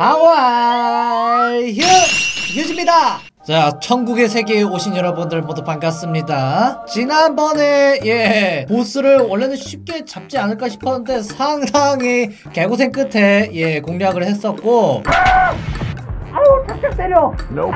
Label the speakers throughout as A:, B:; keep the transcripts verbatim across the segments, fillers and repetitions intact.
A: 하와이 휴! 휴즈입니다. 자, 천국의 세계에 오신 여러분들 모두 반갑습니다. 지난번에 예 보스를 원래는 쉽게 잡지 않을까 싶었는데 상당히 개고생 끝에 예 공략을 했었고, 아우 착착 때려.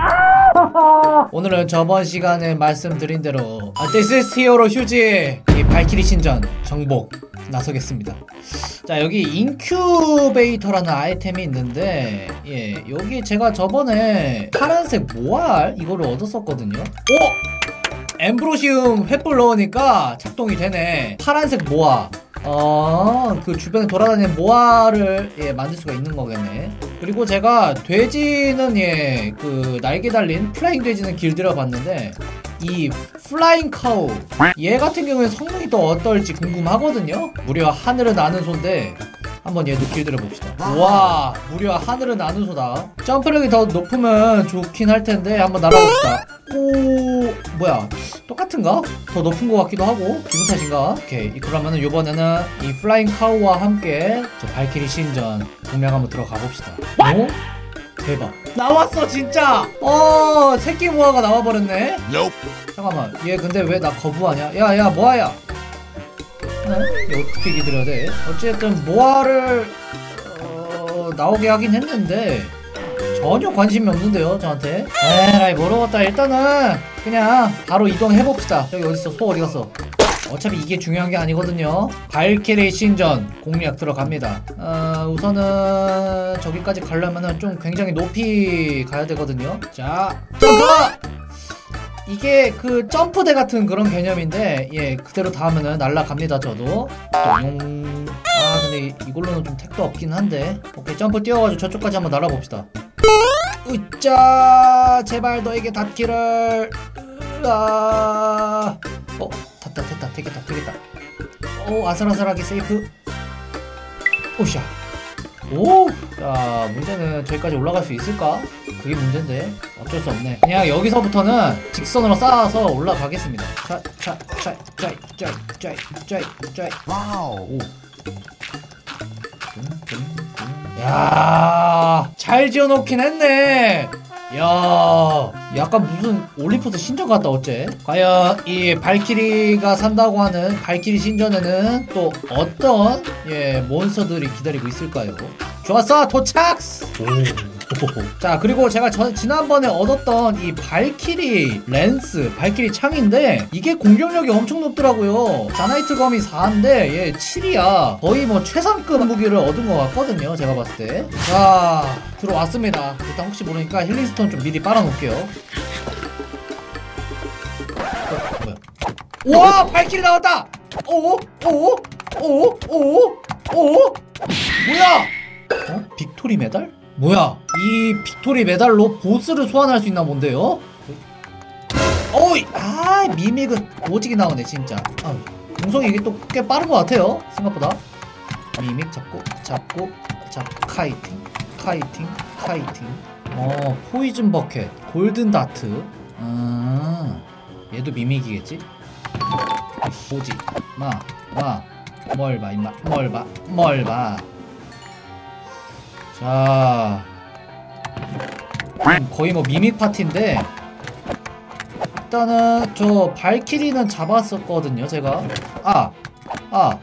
A: 아! 오늘은 저번 시간에 말씀드린 대로 아, This is Hero 휴지 이 발키리 신전 정복 나서겠습니다. 자, 여기 인큐베이터라는 아이템이 있는데, 예, 여기 제가 저번에 파란색 모알 이거를 얻었었거든요. 오! 엠브로시움 횃불 넣으니까 작동이 되네. 파란색 모아. 어, 그 주변에 돌아다니는 모아를 예, 만들 수가 있는 거겠네. 그리고 제가 돼지는 예, 그 날개 달린 플라잉 돼지는 길들여 봤는데, 이 플라잉 카우 얘 같은 경우에 성능이 또 어떨지 궁금하거든요. 무려 하늘을 나는 소인데 한번 얘도 길들여 봅시다. 와, 무려 하늘을 나는 소다. 점프력이 더 높으면 좋긴 할 텐데 한번 날아봅시다. 오, 뭐야, 똑같은가? 더 높은 것 같기도 하고. 기분 탓인가? 오케이, 그러면은 이번에는 이 플라잉 카우와 함께 저 발키리 신전 공략 한번 들어가 봅시다. 오? 대박, 나왔어 진짜. 어, 새끼 모아가 나와버렸네. nope. 잠깐만, 얘 근데 왜 나 거부하냐? 야야 모아야, 네? 얘 어떻게 기다려야 돼? 어쨌든 모아를 어, 나오게 하긴 했는데 전혀 관심이 없는데요 저한테. 에라이 모르겠다. 일단은 그냥 바로 이동해봅시다. 저기 어딨어? 소 어디갔어? 어차피 이게 중요한 게 아니거든요. 발키리 신전 공략 들어갑니다. 어, 우선은 저기까지 가려면은 좀 굉장히 높이 가야 되거든요. 자, 점프! 이게 그 점프대 같은 그런 개념인데, 예, 그대로 닿으면은 날아갑니다. 저도 똥. 아, 근데 이걸로는 좀 택도 없긴 한데. 오케이, 점프 뛰어가지고 저쪽까지 한번 날아봅시다. 으짜, 제발 너에게 닿기를. 아, 어, 닿다 닿다 되겠다 되겠다. 오, 아슬아슬하게 세이프. 오샤. 오, 자, 문제는 저기까지 올라갈 수 있을까? 그게 문제인데 어쩔 수 없네. 그냥 여기서부터는 직선으로 쌓아서 올라가겠습니다. 자, 자, 자, 자, 자, 자, 자, 자. 와우. 야, 잘 지어놓긴 했네. 야, 약간 무슨 올림푸스 신전 같다. 어째? 과연 이 발키리가 산다고 하는 발키리 신전에는 또 어떤 예 몬스터들이 기다리고 있을까요? 좋았어, 도착! 오. 자, 그리고 제가 저, 지난번에 얻었던 이 발키리 랜스, 발키리 창인데 이게 공격력이 엄청 높더라고요. 자나이트 검이 사인데 얘 칠이야. 거의 뭐 최상급 무기를 얻은 것 같거든요, 제가 봤을 때. 자, 들어왔습니다. 일단 혹시 모르니까 힐링스톤 좀 미리 빨아놓을게요. 어, 뭐야? 우와, 발키리 나왔다! 오? 오? 오? 오? 오? 뭐야? 어? 빅토리 메달? 뭐야, 이 빅토리 메달로 보스를 소환할 수 있나 본데요? 어이, 아, 미믹은 오지게 나오네 진짜. 아, 공성이 이게 또 꽤 빠른 것 같아요 생각보다. 미믹 잡고 잡고 잡 카이팅 카이팅 카이팅. 어, 포이즌 버켓, 골든 다트. 음, 얘도 미믹이겠지? 오지 마마 뭘 봐 임마, 뭘 봐 뭘 봐. 자, 거의 뭐 미믹 파티인데 일단은 저 발키리는 잡았었거든요 제가. 아! 아!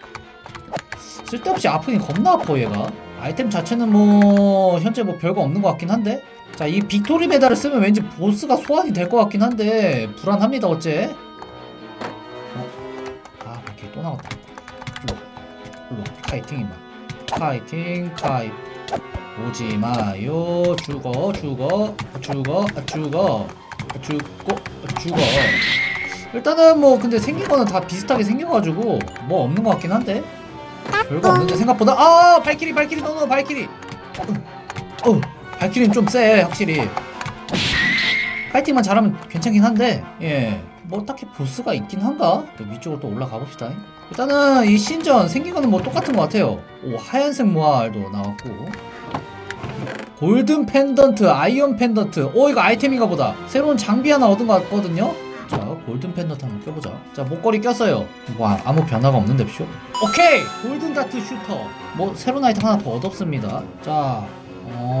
A: 쓸데없이 아프니 겁나 아파 얘가. 아이템 자체는 뭐 현재 뭐 별거 없는 것 같긴 한데. 자, 이 빅토리 메달을 쓰면 왠지 보스가 소환이 될 것 같긴 한데 불안합니다 어째. 어? 아, 발키리 또 나왔다. 일로 일로 카이팅 임마. 카이팅 카이. 오지마요. 죽어 죽어 죽어 죽어 죽고 죽어. 일단은 뭐 근데 생긴 거는 다 비슷하게 생겨가지고 뭐 없는 것 같긴 한데 별거 없는데 생각보다. 아, 발키리 발키리 너너 발키리. 어, 어, 발키리는 좀 쎄 확실히. 파이팅만 잘하면 괜찮긴 한데, 예, 뭐 딱히 보스가 있긴 한가? 또 위쪽으로 또 올라가 봅시다. 일단은 이 신전 생긴 거는 뭐 똑같은 것 같아요. 오, 하얀색 모알도 나왔고, 골든 펜던트, 아이언 펜던트. 오, 이거 아이템인가 보다. 새로운 장비 하나 얻은 것 같거든요. 자, 골든 펜던트 한번 껴보자. 자, 목걸이 꼈어요. 와, 아무 변화가 없는데 쇼? 오케이! 골든 다트 슈터. 뭐 새로운 아이템 하나 더 얻었습니다. 자, 어...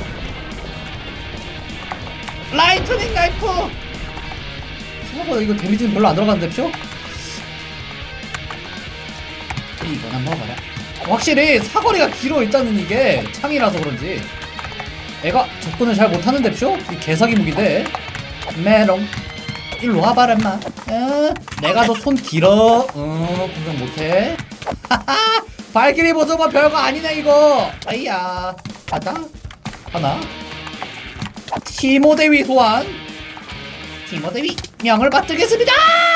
A: 라이트닝 나이프. 생각보다 이거 데미지는 별로 안 들어가는데 표? 이거나 먹어라. 확실히 사거리가 길어. 일단은 이게 창이라서 그런지 애가 접근을 잘 못하는데 표? 이 개사기 무기인데. 메롱 일로 와봐라 인마. 어, 내가 더 손 길어. 어 공격 못해. 하하 발길이 보조가 별거 아니네 이거. 아이야 가자. 하나 티모데위 소환. 티모데위 명을 받들겠습니다.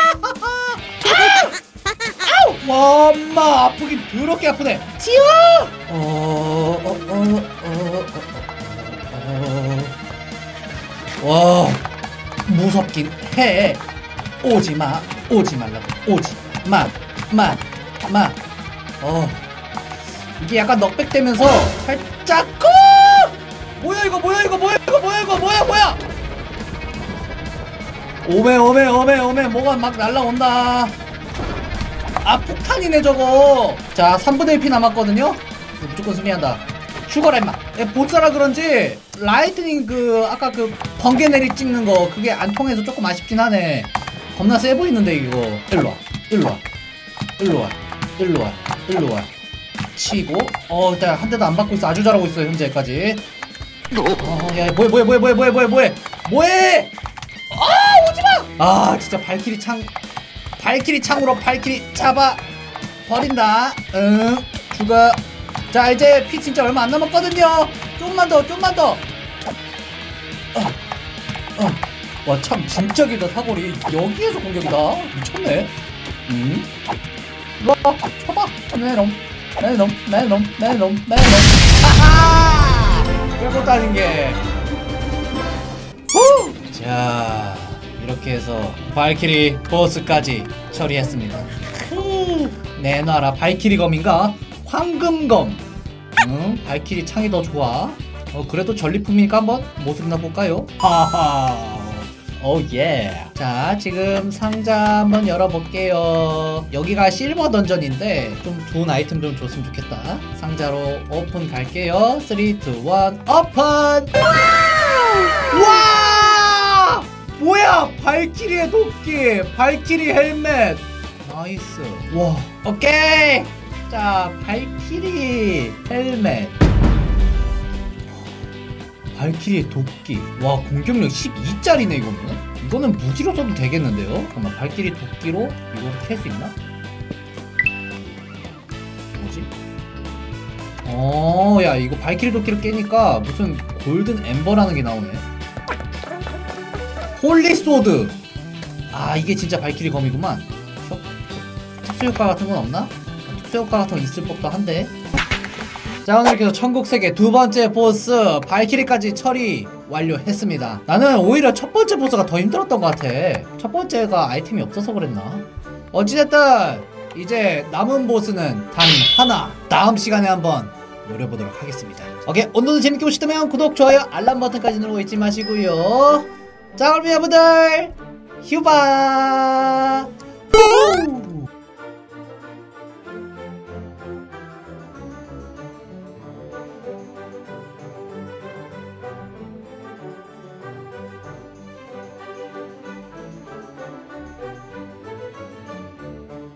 A: 아우! 와, 엄마 아프긴 더럽게 아프네. 튀어! 어, 어, 어, 어, 어, 어, 어. 와, 무섭긴 해. 오지 마, 오지 말라고. 오지 마, 마, 마. 어, 이게 약간 넉백되면서 살짝. 뭐야 이거? 뭐야 이거? 뭐야 이거? 뭐야 이거? 뭐야 뭐야? 오메 오메 오메 오메 뭐가 막 날라온다. 아 폭탄이네 저거. 자 삼분의 일 피 남았거든요. 무조건 승리한다. 죽어라 임마. 보스라 그런지 라이트닝 그 아까 그 번개 내리 찍는 거 그게 안 통해서 조금 아쉽긴 하네. 겁나 세 보이는데 이거. 일로와 일로와 일로와 일로와 일로와 치고. 어 일단 한 대도 안 받고 있어. 아주 잘하고 있어 현재까지. 어야 뭐해 뭐해 뭐해 뭐해 뭐해 뭐해 뭐해 뭐해. 아 오지마. 아 진짜 발키리 창 발키리 창으로 발키리 잡아 버린다. 응 죽어. 자 이제 피 진짜 얼마 안 남았거든요. 좀만 더 좀만 더. 어, 어. 와 참 진짜 길다 사거리. 여기에서 공격이다. 미쳤네. 음 일로와 쳐봐. 내놈 내놈 내놈 내놈 내놈. 하하 끌고 다닌 게. 후! 자 이렇게 해서 발키리 보스까지 처리했습니다. 내놔라. 발키리 검인가? 황금검. 응, 발키리 창이 더 좋아. 어, 그래도 전리품이니까 한번 모습이나 볼까요? 하하. 오 예. 자, 지금 상자 한번 열어볼게요. 여기가 실버 던전인데 좀 좋은 아이템 좀 줬으면 좋겠다. 상자로 오픈 갈게요. 삼, 이, 일 오픈. 와! 뭐야? 발키리의 도끼, 발키리 헬멧. 나이스. 와, 오케이. 자, 발키리 헬멧, 발키리의 도끼. 와, 공격력 십이 짜리네 이거는. 이거는 무기로 써도 되겠는데요? 잠깐만, 발키리 도끼로 이거 캘 수 있나? 뭐지? 어, 야, 이거 발키리 도끼를 깨니까 무슨 골든 엠버라는 게 나오네. 홀리 소드. 아, 이게 진짜 발키리 검이구만. 특수효과 같은 건 없나? 특수효과 같은 건 있을 법도 한데. 자, 오늘 이렇게 해서 천국세계 두 번째 보스 발키리까지 처리 완료했습니다. 나는 오히려 첫 번째 보스가 더 힘들었던 것 같아. 첫 번째가 아이템이 없어서 그랬나? 어찌됐든 이제 남은 보스는 단 하나. 다음 시간에 한번 노려보도록 하겠습니다. 오케이, 오늘도 재밌게 보셨다면 구독, 좋아요, 알람 버튼까지 누르고 잊지 마시고요. 자, 그럼 여러분들 휴바.